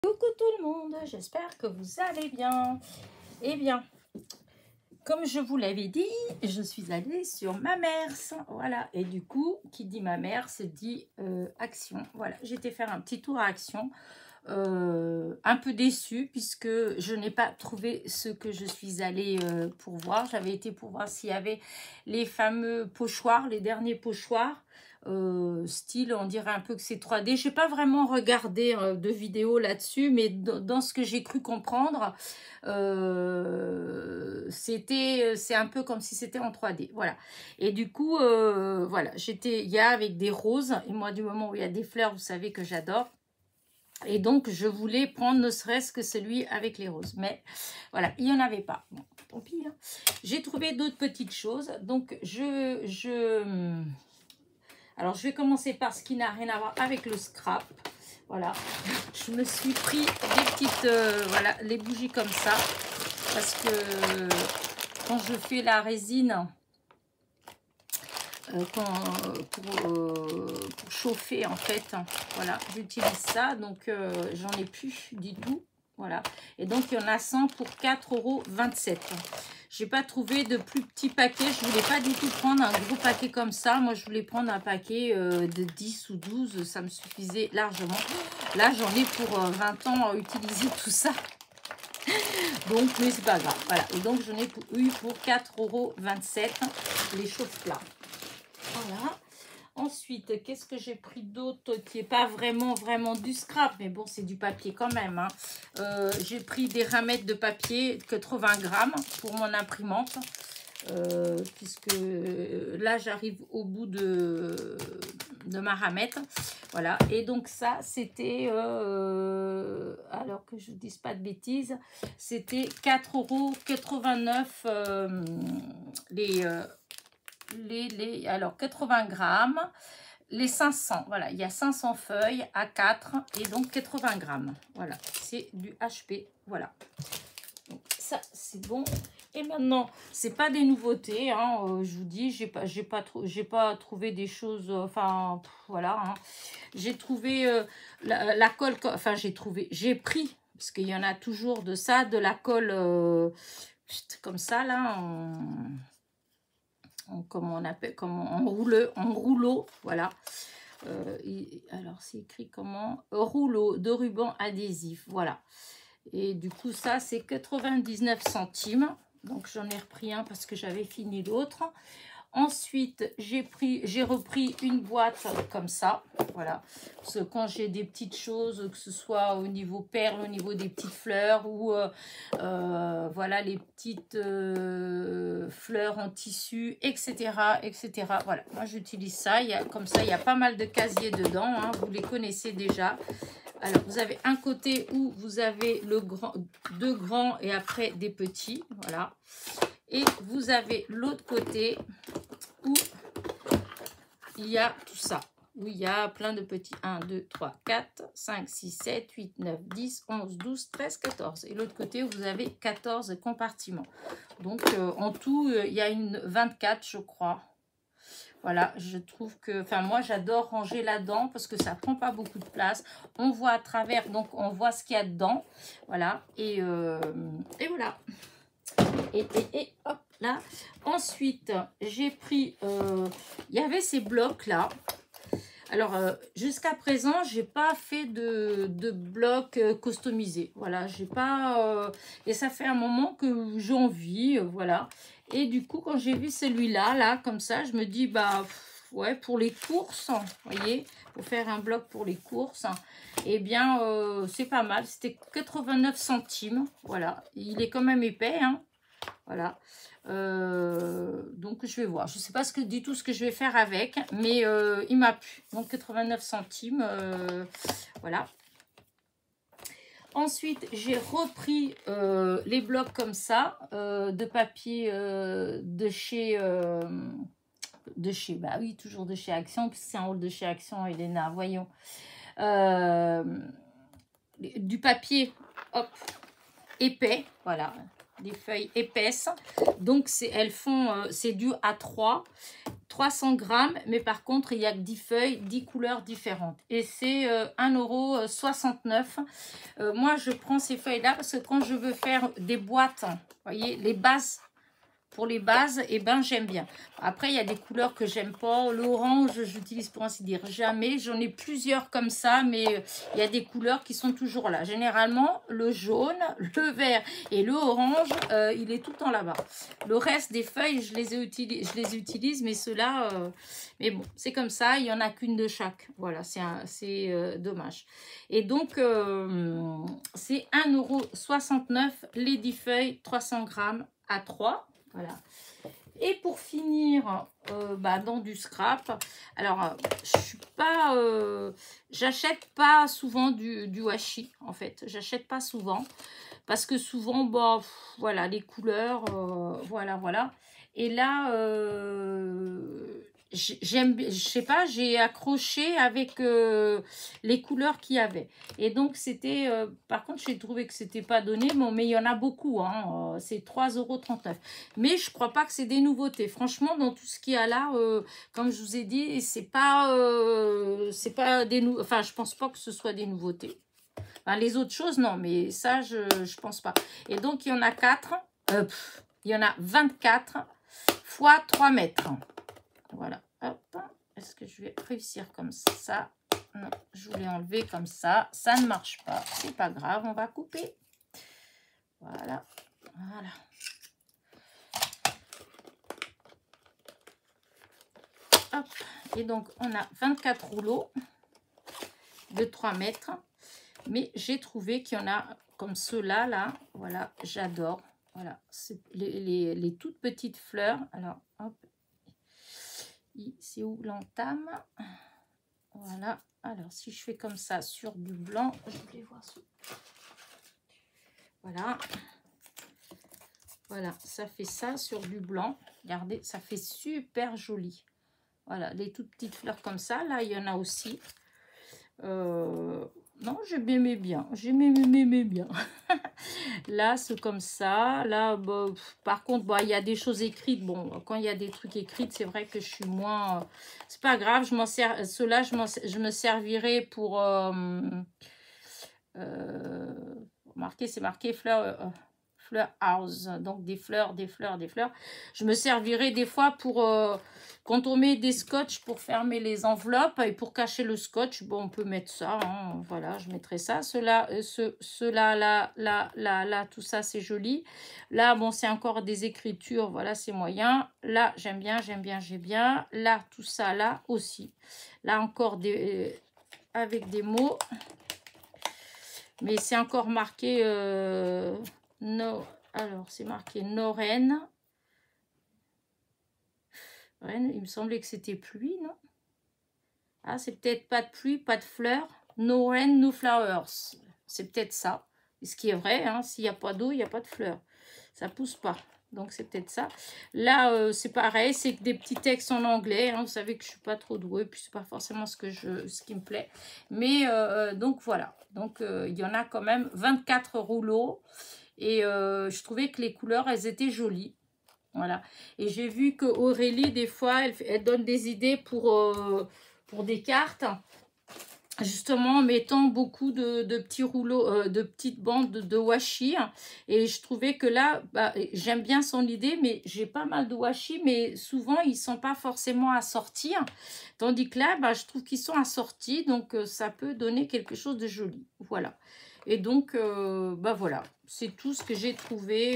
Coucou tout le monde, j'espère que vous allez bien. Eh bien, comme je vous l'avais dit, je suis allée sur Mamers. Voilà, et du coup, qui dit Mamers dit Action. Voilà, j'étais faire un petit tour à Action. Un peu déçue puisque je n'ai pas trouvé ce que je suis allée pour voir. J'avais été pour voir s'il y avait les fameux pochoirs, les derniers pochoirs. Style, on dirait un peu que c'est 3D. Je n'ai pas vraiment regardé de vidéo là-dessus, mais dans ce que j'ai cru comprendre, c'est un peu comme si c'était en 3D. Voilà. Et du coup, voilà, il y a avec des roses. Et moi, du moment où il y a des fleurs, vous savez que j'adore. Et donc, je voulais prendre ne serait-ce que celui avec les roses. Mais voilà, il n'y en avait pas. Bon, tant pis. Hein. J'ai trouvé d'autres petites choses. Donc, alors, je vais commencer par ce qui n'a rien à voir avec le scrap. Voilà. Je me suis pris des petites... voilà, les bougies comme ça. Parce que quand je fais la résine... pour chauffer en fait, voilà, j'utilise ça, donc j'en ai plus du tout, voilà, et donc il y en a 100 pour 4,27 €. J'ai pas trouvé de plus petit paquet, je voulais pas du tout prendre un gros paquet comme ça, moi je voulais prendre un paquet de 10 ou 12, ça me suffisait largement. Là j'en ai pour 20 ans à utiliser tout ça. Donc, mais c'est pas grave, voilà, et donc j'en ai eu pour 4,27 € les chauffe-plats. Voilà. Ensuite, qu'est-ce que j'ai pris d'autre qui n'est pas vraiment du scrap, mais bon, c'est du papier quand même. Hein. J'ai pris des ramettes de papier, 80 grammes pour mon imprimante, puisque là, j'arrive au bout de ma ramette. Voilà, et donc ça, c'était, alors que je ne dise pas de bêtises, c'était 4,89 €, alors 80 grammes, les 500, voilà, il y a 500 feuilles à 4 et donc 80 grammes, voilà, c'est du HP, voilà, donc ça c'est bon. Et maintenant, c'est pas des nouveautés, hein, je vous dis, j'ai pas trouvé des choses, enfin, voilà, hein. J'ai trouvé la colle, enfin j'ai pris, parce qu'il y en a toujours de ça, de la colle comme ça, là, comment on appelle, en rouleau, voilà. Alors c'est écrit comment, rouleau de ruban adhésif, voilà. Et du coup ça c'est 99 centimes, donc j'en ai repris un parce que j'avais fini l'autre. Ensuite, j'ai repris une boîte comme ça, voilà. Parce que quand j'ai des petites choses, que ce soit au niveau perles, au niveau des petites fleurs, ou voilà, les petites fleurs en tissu, etc., etc. Voilà, moi j'utilise ça. Comme ça, il y a pas mal de casiers dedans, hein, vous les connaissez déjà. Alors, vous avez un côté où vous avez deux grands et après des petits, voilà. Et vous avez l'autre côté où il y a tout ça, où il y a plein de petits 1, 2, 3, 4, 5, 6, 7, 8, 9, 10, 11, 12, 13, 14. Et l'autre côté où vous avez 14 compartiments. Donc, en tout, il y a une 24, je crois. Voilà, je trouve que, enfin moi j'adore ranger là-dedans parce que ça prend pas beaucoup de place. On voit à travers, donc on voit ce qu'il y a dedans. Voilà, et voilà. Et hop là. Ensuite, j'ai pris, il y avait ces blocs là. Alors, jusqu'à présent, j'ai pas fait de blocs customisés. Voilà, j'ai pas... et ça fait un moment que j'en vis, voilà. Et du coup, quand j'ai vu celui-là, là, comme ça, je me dis, bah, ouais, pour les courses, vous voyez, pour faire un bloc pour les courses, eh bien, c'est pas mal. C'était 89 centimes, voilà. Il est quand même épais, hein. Voilà, donc je vais voir, je sais pas du tout ce que je vais faire avec, mais il m'a plu, donc 89 centimes, voilà. Ensuite j'ai repris les blocs comme ça, de papier bah oui, toujours de chez Action, puisque c'est un haul de chez Action, Elena, voyons, du papier, hop, épais, voilà, des feuilles épaisses, donc elles font, c'est du A3, 300 grammes, mais par contre, il y a que 10 feuilles, 10 couleurs différentes. Et c'est 1,69 €. Moi, je prends ces feuilles-là parce que quand je veux faire des boîtes, vous voyez, les bases, pour les bases, et ben j'aime bien. Après, il y a des couleurs que j'aime pas. L'orange, j'utilise pour ainsi dire jamais. J'en ai plusieurs comme ça, mais il y a des couleurs qui sont toujours là. Généralement, le jaune, le vert et le orange, il est tout le temps là-bas. Le reste des feuilles, je les utilise, mais ceux-là, mais bon, c'est comme ça. Il y en a qu'une de chaque. Voilà, c'est dommage. Et donc, c'est 1,69 € les 10 feuilles, 300 grammes à 3. Voilà. Et pour finir, dans du scrap, alors je suis pas, j'achète pas souvent du washi en fait. J'achète pas souvent parce que souvent, voilà, les couleurs, voilà. Et là, je sais pas, j'ai accroché avec les couleurs qu'il y avait. Et donc, c'était, par contre, j'ai trouvé que c'était pas donné, bon, mais il y en a beaucoup, hein, c'est 3,39 €. Mais je crois pas que c'est des nouveautés. Franchement, dans tout ce qu'il y a là, comme je vous ai dit, c'est pas des nouveautés. Enfin, je pense pas que ce soit des nouveautés. Enfin, les autres choses, non, mais ça, je pense pas. Et donc, il y en a 4. Il y en a 24 fois 3 mètres. Voilà, hop, est-ce que je vais réussir comme ça? Non, je voulais enlever comme ça, ça ne marche pas, c'est pas grave, on va couper. Voilà. Hop, et donc on a 24 rouleaux de 3 mètres, mais j'ai trouvé qu'il y en a comme ceux-là, là, voilà, j'adore. Voilà, c'est les toutes petites fleurs. Alors, hop. C'est où l'entame? Voilà. Alors, si je fais comme ça sur du blanc, je voulais voir ça. Voilà. Voilà, ça fait ça sur du blanc. Regardez, ça fait super joli. Voilà, les toutes petites fleurs comme ça. Là, il y en a aussi. Non, j'aimais bien. J'aimais bien. Là, c'est comme ça. Là, par contre, il y a des choses écrites. Bon, quand il y a des trucs écrits, c'est vrai que je suis moins... c'est pas grave, je m'en sers. Ceux-là, je me servirai pour... marqué, c'est marqué fleur house. Donc, des fleurs. Je me servirai des fois pour... quand on met des scotch pour fermer les enveloppes et pour cacher le scotch, bon, on peut mettre ça, hein, voilà, je mettrai ça. Ceux-là, là, tout ça, c'est joli. Là, bon, c'est encore des écritures, voilà, c'est moyen. Là, j'aime bien. Là, tout ça, là aussi. Là, encore avec des mots. Mais c'est encore marqué, alors, c'est marqué Noren. Il me semblait que c'était pluie, non? Ah, c'est peut-être pas de pluie, pas de fleurs. No rain, no flowers. C'est peut-être ça. Et ce qui est vrai, hein, s'il n'y a pas d'eau, il n'y a pas de fleurs. Ça pousse pas. Donc, c'est peut-être ça. Là, c'est pareil. C'est des petits textes en anglais. Hein, vous savez que je ne suis pas trop douée. Puis, c'est pas forcément ce qui me plaît. Mais, donc, voilà. Donc, il y en a quand même 24 rouleaux. Et je trouvais que les couleurs, elles étaient jolies. Voilà. Et j'ai vu que Aurélie, des fois, elle donne des idées pour des cartes. Justement, en mettant beaucoup de petits rouleaux, de petites bandes de washi. Et je trouvais que là, j'aime bien son idée, mais j'ai pas mal de washi, mais souvent, ils sont pas forcément assortis. Tandis que là, je trouve qu'ils sont assortis, donc ça peut donner quelque chose de joli. Voilà. Et donc, voilà, c'est tout ce que j'ai trouvé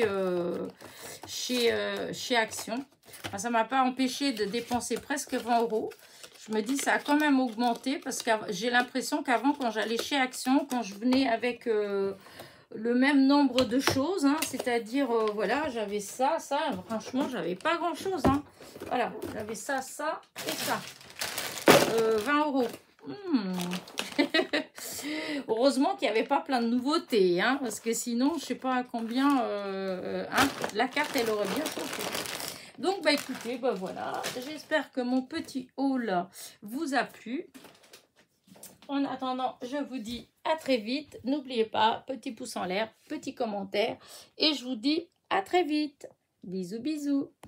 chez Action. Enfin, ça ne m'a pas empêché de dépenser presque 20 €. Je me dis, ça a quand même augmenté parce que j'ai l'impression qu'avant, quand j'allais chez Action, quand je venais avec le même nombre de choses, hein, c'est-à-dire, voilà, j'avais ça, franchement, j'avais pas grand-chose. Hein. Voilà, j'avais ça et ça. 20 €. Heureusement qu'il n'y avait pas plein de nouveautés, hein, parce que sinon, je ne sais pas à combien, la carte, elle aurait bien chauffé. Donc, écoutez, voilà, j'espère que mon petit haul vous a plu. En attendant, je vous dis à très vite. N'oubliez pas, petit pouce en l'air, petit commentaire, et je vous dis à très vite. Bisous, bisous.